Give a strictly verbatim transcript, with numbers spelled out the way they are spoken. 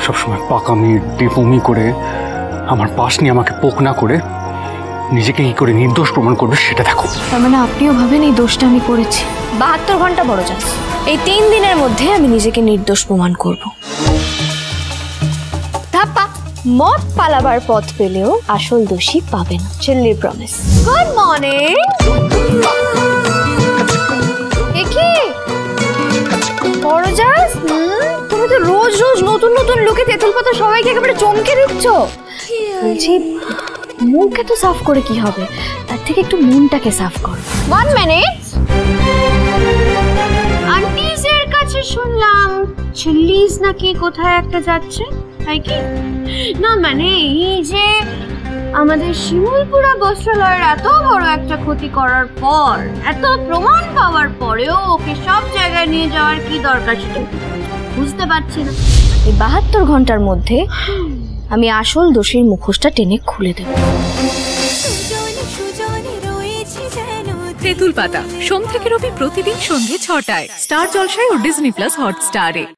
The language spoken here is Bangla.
সবসময় পাকামি ডিপুমি করে আমার পাশ নিয়ে আমাকে পোক না করে নিজেকে কি করে নির্দোষ প্রমাণ করবে সেটা দেখো। তার মানে আপনিও ভাবেন এই দোষটা আমি করেছি? বাহাত্তর ঘন্টা বড় চান্স, এই তিন দিনের মধ্যে আমি নিজেকে নির্দোষ প্রমাণ করব। ধাপ্পা মদ পালাবার পথ পেলেও আসল দোষী পাবে না, ছেলের প্রমিস। Good morning. একি বড়জাস, তুমি তো রোজ রোজ নতুন নতুন লুকে তেঁতুল পাতা সবাইকে একেবারে চমকে দিচ্ছ। বলছি মুখ এত সাফ করে কি হবে, তার থেকে একটু মনটাকে সাফ করো। One minute. আন্টিজের কাছে শুনলাম চিল্লিজ নাকি কোথায় একটা যাচ্ছে, তাই কি? না মানে এই যে আমাদের শিমুলপুরা বস্ত্রালয়ের এত বড় একটা ক্ষতি করার পর, এত প্রমাণ পাওয়ার পরেও ওকে সব জায়গায় নিয়ে যাওয়ার কি দরকার ছিল বুঝতে পারছি না। এই বাহাত্তর ঘন্টার মধ্যে আমি আসল দোষীর মুখোশটা টেনে খুলে দেব। তেঁতুল পাতা সোম থেকে রবি প্রতিদিন সন্ধ্যে ছটায় স্টার জলসায় ও ডিজনি প্লাস হটস্টারে।